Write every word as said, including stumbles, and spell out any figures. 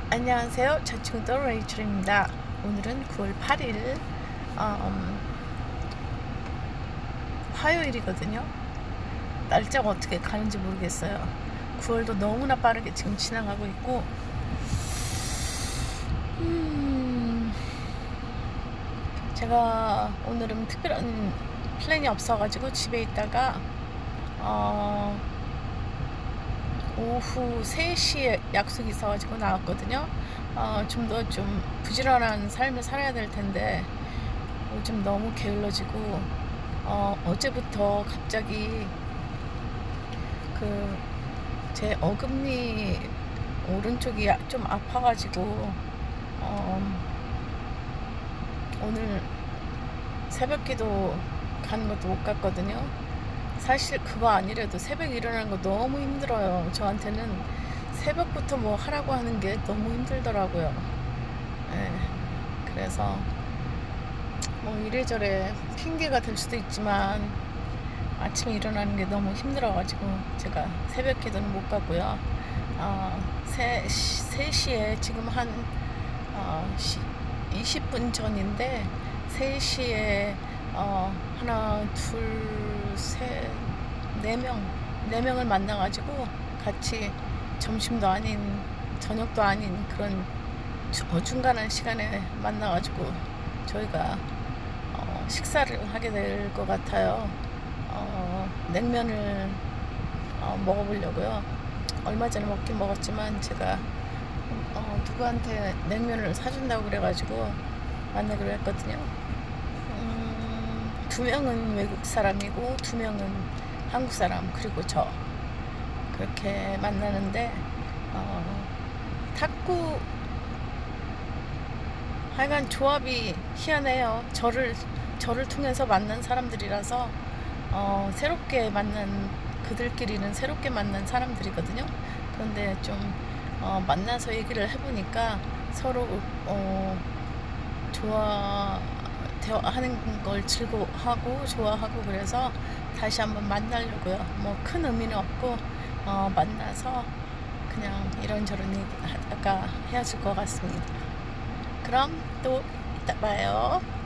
안녕하세요. 저충도 레이첼입니다. 오늘은 구월 팔일 음, 화요일이거든요. 날짜가 어떻게 가는지 모르겠어요. 구월도 너무나 빠르게 지금 지나가고 있고 음, 제가 오늘은 특별한 플랜이 없어가지고 집에 있다가 어, 오후 세 시에 약속이 있어가지고 나왔거든요. 어, 좀 더 좀 부지런한 삶을 살아야 될 텐데 요즘 너무 게을러지고 어, 어제부터 갑자기 그 제 어금니 오른쪽이 좀 아파가지고 어, 오늘 새벽기도 가는 것도 못 갔거든요. 사실 그거 아니래도 새벽에 일어나는 거 너무 힘들어요. 저한테는 새벽부터 뭐 하라고 하는 게 너무 힘들더라고요. 예, 그래서 뭐 이래저래 핑계가 될 수도 있지만 아침에 일어나는 게 너무 힘들어가지고 제가 새벽 기도는 못 갔고요. 어, 세 시에 지금 한 어, 이십 분 전인데 세 시에 어, 하나 둘 셋 네 명 네 명을 만나가지고 같이 점심도 아닌 저녁도 아닌 그런 어중간한 시간에 만나가지고 저희가 어, 식사를 하게 될 것 같아요. 어, 냉면을 어, 먹어보려고요. 얼마 전에 먹긴 먹었지만 제가 어, 누구한테 냉면을 사준다고 그래가지고 만나기로 했거든요. 음, 두 명은 외국 사람이고 두 명은 한국 사람, 그리고 저 그렇게 만나는데 어, 탁구 하여간 조합이 희한해요. 저를 저를 통해서 만난 사람들이라서 어, 새롭게 만난 그들끼리는 새롭게 만난 사람들이거든요. 그런데 좀 어, 만나서 얘기를 해보니까 서로 어, 좋아 대화하는 걸 즐거워하고 좋아하고 그래서 다시 한번 만나려고요. 뭐 큰 의미는 없고 어, 만나서 그냥 이런저런 얘기 하다가 헤어질 것 같습니다. 그럼 또 이따 봐요.